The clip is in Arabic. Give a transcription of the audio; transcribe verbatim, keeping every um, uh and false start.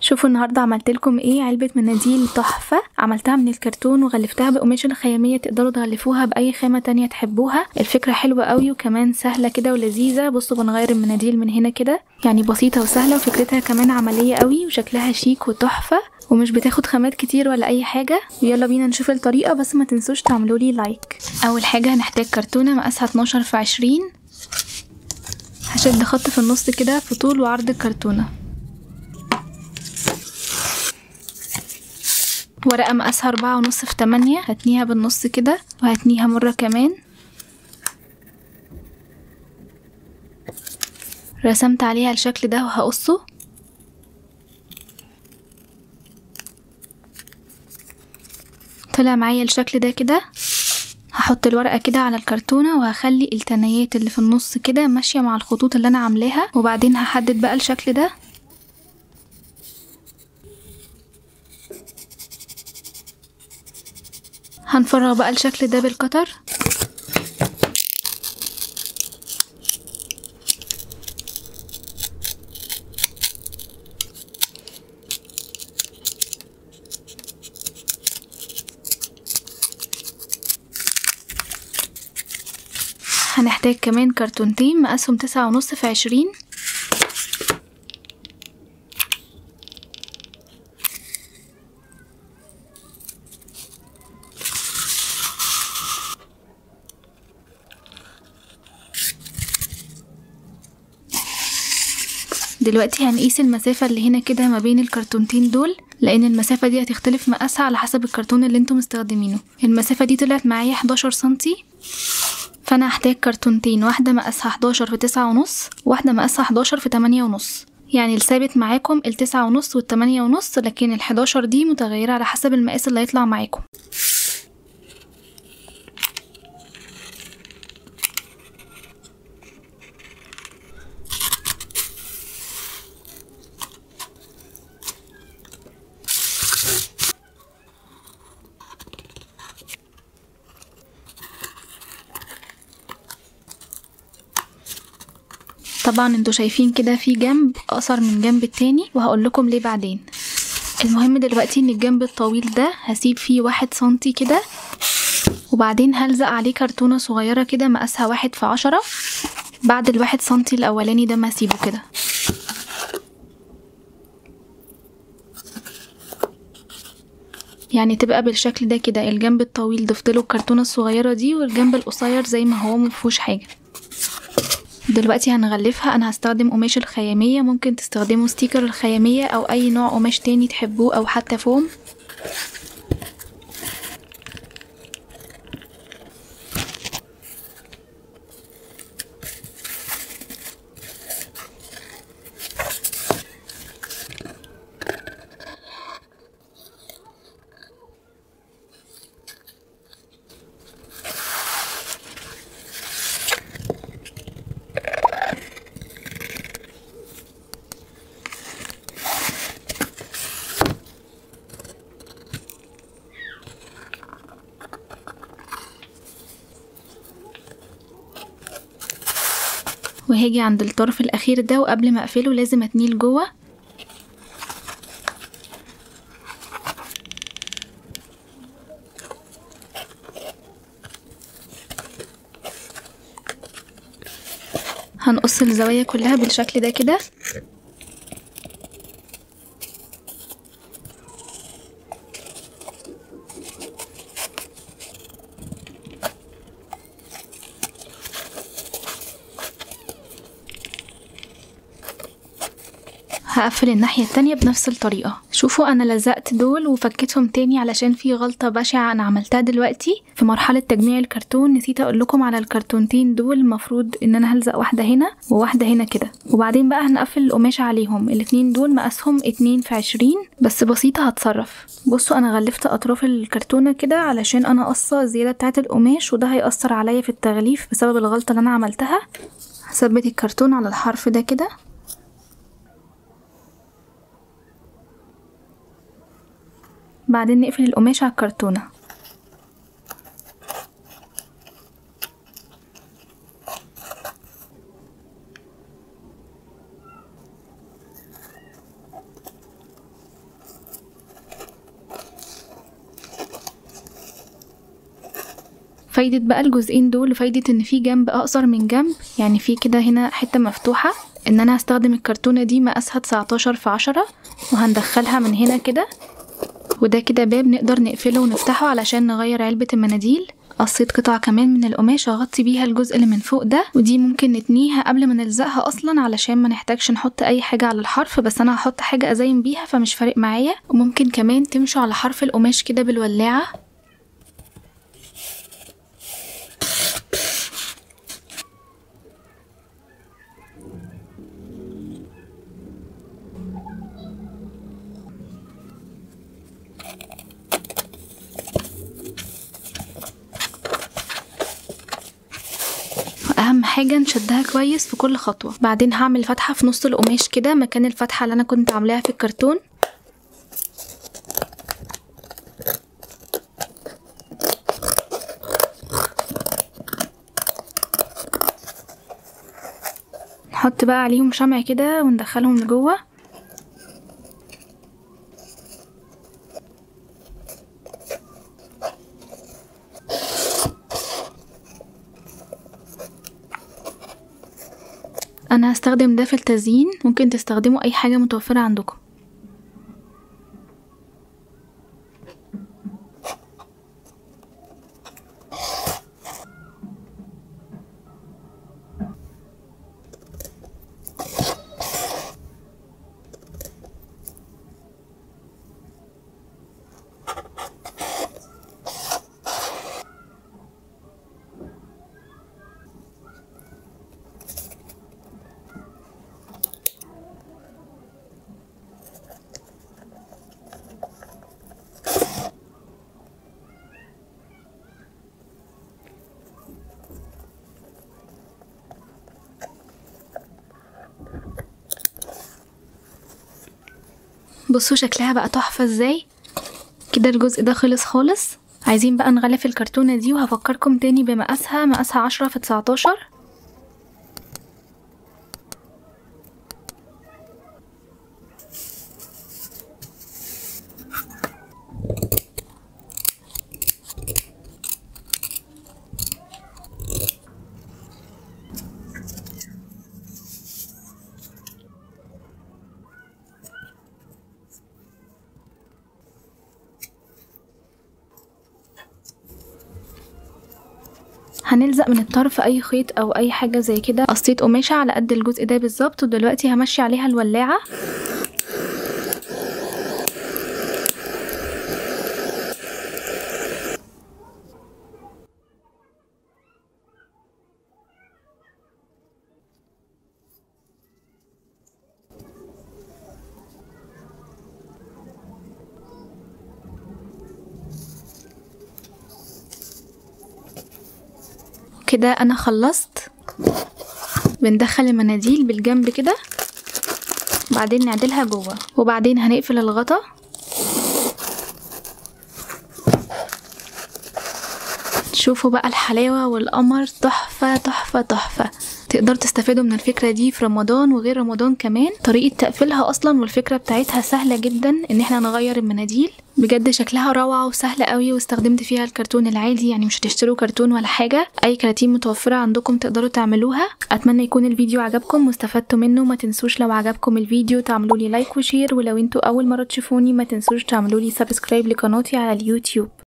شوفوا النهارده عملت لكم ايه. علبه مناديل تحفه، عملتها من الكرتون وغلفتها بقماش الخياميه، تقدروا تغلفوها باي خامه تانية تحبوها. الفكره حلوه قوي وكمان سهله كده ولذيذه. بصوا بنغير المناديل من هنا كده، يعني بسيطه وسهله، وفكرتها كمان عمليه قوي وشكلها شيك وتحفه ومش بتاخد خامات كتير ولا اي حاجه. ويلا بينا نشوف الطريقه، بس ما تنسوش تعملوا لي لايك. اول حاجه هنحتاج كرتونه مقاسها اتناشر في عشرين. هشد خط في النص كده في طول وعرض الكرتونه. ورقة مقاسها أربعة ونص في تمانية، هتنيها بالنص كده وهتنيها مرة كمان. رسمت عليها الشكل ده وهقصه. طلع معايا الشكل ده كده. هحط الورقة كده على الكرتونة وهخلي التنايات اللي في النص كده ماشية مع الخطوط اللي أنا عاملاها، وبعدين هحدد بقى الشكل ده. هنفرغ بقى الشكل ده بالقطر. هنحتاج كمان كرتونتين مقاسهم تسعة ونص في عشرين. دلوقتي هنقيس المسافة اللي هنا كده ما بين الكرتونتين دول، لان المسافة دي هتختلف مقاسها على حسب الكرتون اللي انتم مستخدمينه. المسافة دي طلعت معايا حداشر سنتي، فانا هحتاج كرتونتين، واحدة مقاسها حداشر في تسعة ونص، واحدة مقاسها حداشر في تمانية ونص. يعني الثابت معاكم التسعة ونص والتمانية ونص، لكن الحداشر دي متغيرة على حسب المقاس اللي هيطلع معاكم. طبعا انتوا شايفين كده في جنب اقصر من جنب التاني، وهقول لكم ليه بعدين. المهم دلوقتي ان الجنب الطويل ده هسيب فيه واحد سنتي كده، وبعدين هلزق عليه كرتونة صغيرة كده مقاسها واحد في عشرة. بعد الواحد سنتي الاولاني ده ما اسيبه كده. يعني تبقى بالشكل ده كده، الجنب الطويل ضفت له الكرتونة الصغيرة دي، والجنب القصير زي ما هو مفيهوش حاجة. دلوقتي هنغلفها. انا هستخدم قماش الخيامية، ممكن تستخدموا ستيكر الخيامية او اي نوع قماش تاني تحبوه، او حتى فوم. وهاجي عند الطرف الاخير ده، وقبل ما اقفله لازم اتنيه لجوه. هنقص الزوايا كلها بالشكل ده كده. هقفل الناحية التانية بنفس الطريقة. شوفوا انا لزقت دول وفكتهم تاني علشان في غلطة بشعة انا عملتها دلوقتي في مرحلة تجميع الكرتون. نسيت اقول لكم على الكرتونتين دول، المفروض ان انا هلزق واحدة هنا وواحدة هنا كده، وبعدين بقى هنقفل القماش عليهم. الاتنين دول مقاسهم اتنين في عشرين، بس بسيطة هتصرف. بصوا انا غلفت اطراف الكرتونة كده علشان انا قصة الزيادة بتاعة القماش، وده هيأثر عليا في التغليف بسبب الغلطة اللي انا عملتها. هثبت الكرتون على الحرف ده كده، بعدين نقفل القماش على الكرتونة. فايدة بقى الجزئين دول وفايدة ان في جنب اقصر من جنب، يعني في كده هنا حتة مفتوحة، ان انا هستخدم الكرتونة دي مقاسها تسعتاشر في عشرة، وهندخلها من هنا كده، وده كده باب نقدر نقفله ونفتحه علشان نغير علبة المناديل. قصيت قطعة كمان من القماش اغطي بيها الجزء اللي من فوق ده، ودي ممكن نتنيها قبل ما نلزقها اصلا علشان ما نحتاجش نحط اي حاجة على الحرف، بس انا هحط حاجة ازين بيها فمش فارق معايا. وممكن كمان تمشوا على حرف القماش كده بالولاعة. اهم حاجة نشدها كويس في كل خطوة. بعدين هعمل فتحة في نص القماش كده مكان الفتحة اللي انا كنت عاملاها في الكرتون. نحط بقى عليهم شمع كده وندخلهم لجوه. انا هستخدم ده في التزيين، ممكن تستخدموا اي حاجة متوفرة عندكم. بصوا شكلها بقى تحفة ازاي. كده الجزء ده خلص خالص. عايزين بقى نغلف الكرتونة دي، وهفكركم تاني بمقاسها، مقاسها عشرة في تسعتاشر. هنلزق من الطرف اي خيط او اي حاجة زي كده. قصيت قماشة على قد الجزء ده بالظبط، ودلوقتي همشي عليها الولاعة. كده انا خلصت. بندخل المناديل بالجنب كده، بعدين نعدلها جوه، وبعدين هنقفل الغطا. شوفوا بقى الحلاوة والقمر، تحفة تحفة تحفة. تقدروا تستفادوا من الفكرة دي في رمضان وغير رمضان كمان. طريقة تقفيلها اصلا والفكرة بتاعتها سهلة جدا، ان احنا نغير المناديل. بجد شكلها روعة وسهلة قوي، واستخدمت فيها الكرتون العادي، يعني مش هتشتروا كرتون ولا حاجة. اي كراتين متوفرة عندكم تقدروا تعملوها. اتمنى يكون الفيديو عجبكم واستفدتوا منه. ما تنسوش لو عجبكم الفيديو تعملوا لي لايك وشير، ولو انتوا اول مرة تشوفوني ما تنسوش تعملوا لي سبسكرايب لقناتي على اليوتيوب.